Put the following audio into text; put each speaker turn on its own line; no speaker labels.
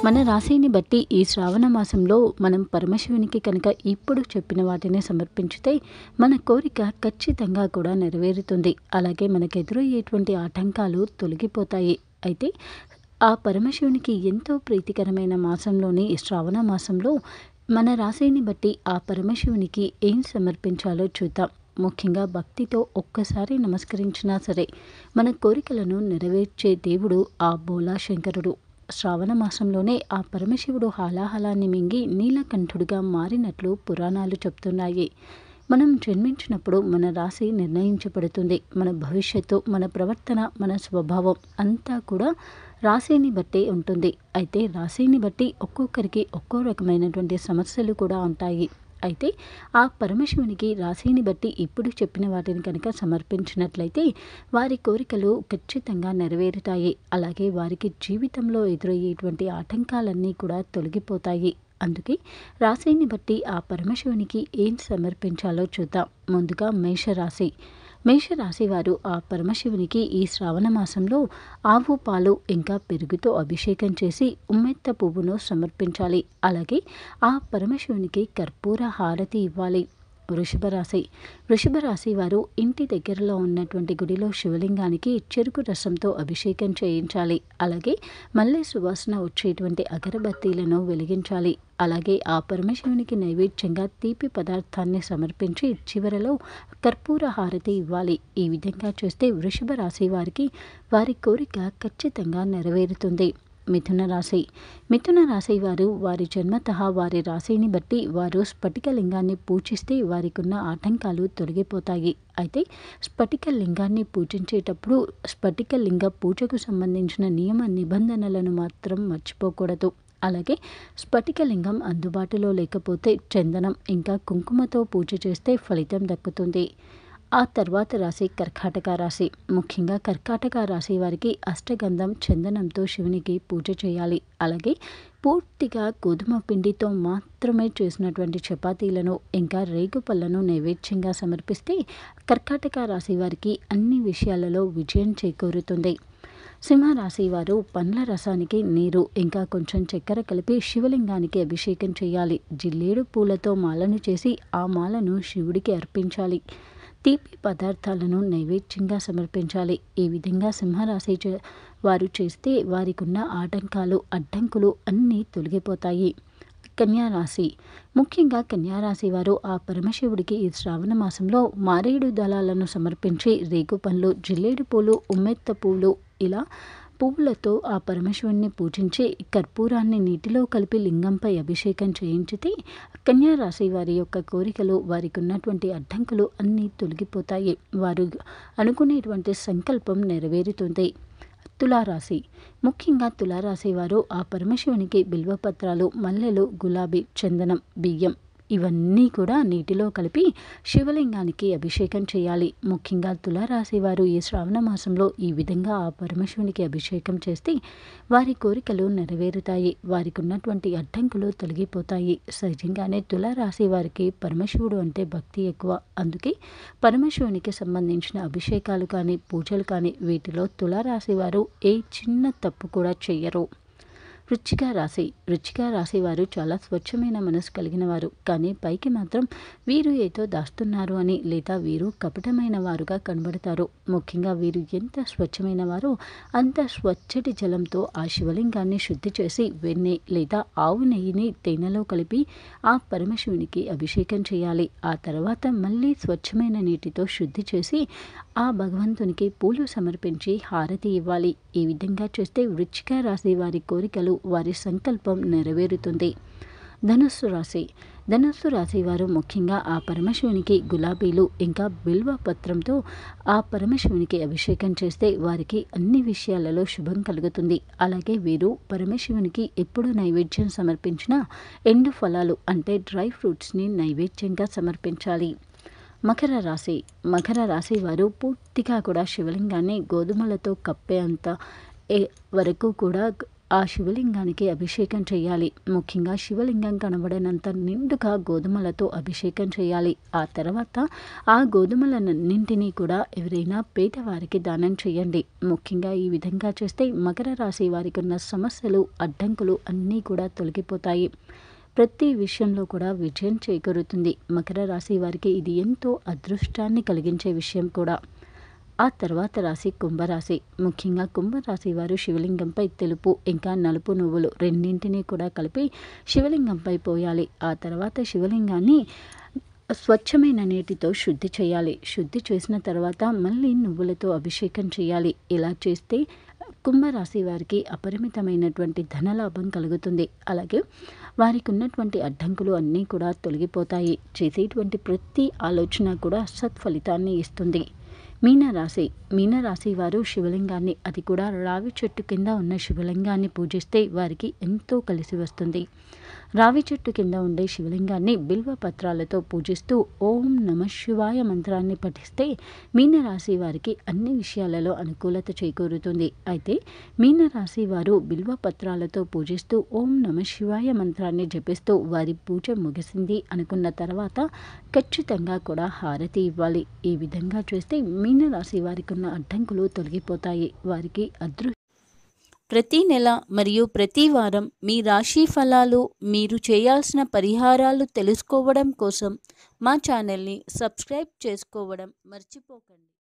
మన రాశిని బట్టి ఈ శ్రావణ మాసంలో మనం పరమశివునికి కనుక ఇప్పుడు చెప్పిన వాటిని సమర్పించితే మన కోరిక ఖచ్చితంగా కూడా నెరవేరుతుంది. అలాగే మనకు ఎదురయ్యేటువంటి ఆటంకాలు తొలగిపోతాయి. అయితే ఆ పరమశివునికి ఎంతో ప్రీతికరమైన మాసంలోని ఈ శ్రావణ మాసంలో మన రాశిని బట్టి ఆ పరమశివునికి ఏం సమర్పించాలో చూద్దాం. ముఖ్యంగా భక్తితో ఒక్కసారి నమస్కరించినా సరే మన కోరికలను నెరవేర్చే దేవుడు ఆ బోలా శంకరుడు. శ్రావణ మాసంలోనే ఆ పరమశివుడు హాలాహలాన్ని మింగి నీలకంఠుడిగా మారినట్లు పురాణాలు చెప్తున్నాయి. మనం జన్మించినప్పుడు మన రాశి నిర్ణయించబడుతుంది. మన భవిష్యత్తు, మన ప్రవర్తన, మన స్వభావం అంతా కూడా రాశిని బట్టే ఉంటుంది. అయితే రాశిని బట్టి ఒక్కొక్కరికి ఒక్కో రకమైనటువంటి సమస్యలు కూడా ఉంటాయి. అయితే ఆ పరమశివునికి రాశిని బట్టి ఇప్పుడు చెప్పిన వాటిని కనుక సమర్పించినట్లయితే వారి కోరికలు ఖచ్చితంగా నెరవేరుతాయి. అలాగే వారికి జీవితంలో ఎదురయ్యేటువంటి ఆటంకాలన్నీ కూడా తొలగిపోతాయి. అందుకే రాశిని బట్టి ఆ పరమశివునికి ఏం సమర్పించాలో చూద్దాం. ముందుగా మేషరాశి. మేషరాశి వారు ఆ పరమశివునికి ఈ శ్రావణ మాసంలో ఆవు పాలు ఇంకా పెరుగుతో అభిషేకం చేసి ఉమ్మెత్త పువ్వును సమర్పించాలి. అలాగే ఆ పరమశివునికి కర్పూర హారతి ఇవ్వాలి. వృషభ రాశి. వృషభ రాశి వారు ఇంటి దగ్గరలో ఉన్నటువంటి గుడిలో శివలింగానికి చెరుకు రసంతో అభిషేకం చేయించాలి. అలాగే మల్లె సువాసన వచ్చేటువంటి అగరబత్తీలను వెలిగించాలి. అలాగే ఆ పరమశివునికి నైవేద్యంగా తీపి పదార్థాన్ని సమర్పించి చివరలో కర్పూర హారతి ఇవ్వాలి. ఈ విధంగా చేస్తే వృషభ రాశి వారికి వారి కోరిక ఖచ్చితంగా నెరవేరుతుంది. మిథున రాశి. మిథున రాశి వారు వారి జన్మతః వారి రాశిని బట్టి వారు స్ఫటిక లింగాన్ని పూజిస్తే వారికి ఉన్న ఆటంకాలు తొలగిపోతాయి. అయితే స్ఫటిక లింగాన్ని పూజించేటప్పుడు స్ఫటిక లింగ పూజకు సంబంధించిన నియమ నిబంధనలను మాత్రం మర్చిపోకూడదు. అలాగే స్ఫటిక లింగం అందుబాటులో లేకపోతే చందనం ఇంకా కుంకుమతో పూజ చేస్తే ఫలితం దక్కుతుంది. ఆ తర్వాత రాశి కర్కాటక రాశి. ముఖ్యంగా కర్కాటక రాశి వారికి అష్టగంధం చందనంతో శివునికి పూజ చేయాలి. అలాగే పూర్తిగా గోధుమ పిండితో మాత్రమే చేసినటువంటి చపాతీలను ఇంకా రేగుపళ్ళను నైవేద్యంగా సమర్పిస్తే కర్కాటక రాశి వారికి అన్ని విషయాలలో విజయం చేకూరుతుంది. సింహరాశి వారు పండ్ల రసానికి నీరు ఇంకా కొంచెం చక్కెర కలిపి శివలింగానికి అభిషేకం చేయాలి. జిల్లేడు పూలతో మాలను చేసి ఆ మాలను శివుడికి అర్పించాలి. తీపి పదార్థాలను నైవేద్యంగా సమర్పించాలి. ఈ విధంగా సింహరాశి వారు చేస్తే వారికి ఉన్న ఆటంకాలు అడ్డంకులు అన్నీ తొలగిపోతాయి. కన్యారాశి. ముఖ్యంగా కన్యారాశి వారు ఆ పరమశివుడికి ఈ శ్రావణ మాసంలో మారేడు దళాలను సమర్పించి రేగుపండ్లు, జిల్లేడు పూలు, ఉమ్మెత్త పూలు ఇలా పువ్వులతో ఆ పరమశివుణ్ణి పూజించి కర్పూరాన్ని నీటిలో కలిపి లింగంపై అభిషేకం చేయించితే కన్యారాశి వారి యొక్క కోరికలు, వారికి ఉన్నటువంటి అడ్డంకులు అన్నీ తొలగిపోతాయి. వారు అనుకునేటువంటి సంకల్పం నెరవేరుతుంది. తులారాశి. ముఖ్యంగా తులారాశి వారు ఆ పరమశివునికి బిల్వపత్రాలు, మల్లెలు, గులాబీ, చందనం, బియ్యం ఇవన్నీ కూడా నీటిలో కలిపి శివలింగానికి అభిషేకం చేయాలి. ముఖ్యంగా తులారాశి వారు ఈ శ్రావణ మాసంలో ఈ విధంగా ఆ పరమశివునికి అభిషేకం చేస్తే వారి కోరికలు నెరవేరుతాయి. వారికి ఉన్నటువంటి అడ్డంకులు తొలగిపోతాయి. సహజంగానే తులారాశి వారికి పరమశివుడు అంటే భక్తి ఎక్కువ. అందుకే పరమశివునికి సంబంధించిన అభిషేకాలు కానీ పూజలు కానీ వీటిలో తులారాశి వారు ఏ చిన్న తప్పు కూడా చెయ్యరు. వృశ్చిక రాశి. వృశ్చిక రాశి వారు చాలా స్వచ్ఛమైన మనసు కలిగిన వారు. కానీ పైకి మాత్రం వీరు ఏదో దాస్తున్నారు అని లేదా వీరు కపటమైన వారుగా కనబడతారు. ముఖ్యంగా వీరు ఎంత స్వచ్ఛమైన వారో అంత స్వచ్ఛటి జలంతో ఆ శివలింగాన్ని శుద్ధి చేసి వెన్నె లేదా ఆవు నెయ్యిని తేనెలో కలిపి ఆ పరమశివునికి అభిషేకం చేయాలి. ఆ తర్వాత మళ్ళీ స్వచ్ఛమైన నీటితో శుద్ధి చేసి ఆ భగవంతునికి పూలు సమర్పించి హారతి ఇవ్వాలి. ఈ విధంగా చేస్తే వృశ్చిక రాశి వారి కోరికలు, వారి సంకల్పం నెరవేరుతుంది. ధనుస్సు రాశి. ధనుస్సు రాశి వారు ముఖ్యంగా ఆ పరమశివునికి గులాబీలు ఇంకా బిల్వ పత్రంతో ఆ పరమశివునికి అభిషేకం చేస్తే వారికి అన్ని విషయాలలో శుభం కలుగుతుంది. అలాగే వీరు పరమశివునికి ఎప్పుడు నైవేద్యం సమర్పించినా ఎండు ఫలాలు అంటే డ్రై ఫ్రూట్స్ని నైవేద్యంగా సమర్పించాలి. మకర రాశి. మకర రాశి వారు పూర్తిగా కూడా శివలింగాన్ని గోధుమలతో కప్పేంత వరకు కూడా ఆ శివలింగానికి అభిషేకం చేయాలి. ముఖ్యంగా శివలింగం కనబడనంత నిండుగా గోధుమలతో అభిషేకం చేయాలి. ఆ తర్వాత ఆ గోధుమలన్నింటినీ కూడా ఎవరైనా పేదవారికి దానం చేయండి. ముఖ్యంగా ఈ విధంగా చేస్తే మకర రాశి వారికి ఉన్న సమస్యలు, అడ్డంకులు అన్నీ కూడా తొలగిపోతాయి. ప్రతి విషయంలో కూడా విజయం చేకూరుతుంది. మకర రాశి వారికి ఇది ఎంతో అదృష్టాన్ని కలిగించే విషయం కూడా. ఆ తర్వాత రాశి కుంభరాశి. ముఖ్యంగా కుంభరాశి వారు శివలింగంపై తెలుపు ఇంకా నలుపు నువ్వులు రెండింటినీ కూడా కలిపి శివలింగంపై పోయాలి. ఆ తర్వాత శివలింగాన్ని స్వచ్ఛమైన నీటితో శుద్ధి చేయాలి. శుద్ధి చేసిన తర్వాత మళ్ళీ నువ్వులతో అభిషేకం చేయాలి. ఇలా చేస్తే కుంభరాశి వారికి అపరిమితమైనటువంటి ధనలాభం కలుగుతుంది. అలాగే వారికి ఉన్నటువంటి అడ్డంకులు అన్నీ కూడా తొలగిపోతాయి. చేసేటువంటి ప్రతి ఆలోచన కూడా సత్ఫలితాన్ని ఇస్తుంది. మీనరాశి. మీనరాశి వారు శివలింగాన్ని, అది కూడా రావి చెట్టు కింద ఉన్న శివలింగాన్ని పూజిస్తే వారికి ఎంతో కలిసి వస్తుంది. రావి చెట్టు కింద ఉండే శివలింగాన్ని బిల్వ పత్రాలతో పూజిస్తూ ఓం నమః శివాయ మంత్రాన్ని పఠిస్తే మీనరాశి వారికి అన్ని విషయాలలో అనుకూలత చేకూరుతుంది. అయితే మీనరాశి వారు బిల్వ పత్రాలతో పూజిస్తూ ఓం నమః శివాయ మంత్రాన్ని జపిస్తూ వారి పూజ ముగిసింది అనుకున్న తర్వాత ఖచ్చితంగా కూడా హారతి ఇవ్వాలి. ఈ విధంగా చేస్తే మీనరాశి వారికి ఉన్న అడ్డంకులు తొలగిపోతాయి. వారికి
ప్రతి నెల మరియు ప్రతి వారం మీ రాశి ఫలాలు, మీరు చేయాల్సిన పరిహారాలు తెలుసుకోవడం కోసం మా ఛానల్ని సబ్స్క్రైబ్ చేసుకోవడం మర్చిపోకండి.